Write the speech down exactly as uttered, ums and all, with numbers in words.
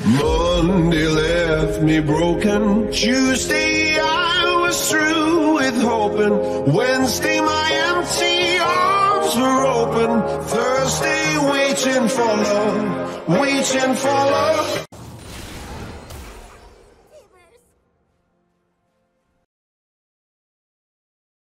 Monday left me broken. Tuesday I was through with hoping. Wednesday my empty arms were open. Thursday waiting for love, waiting for love.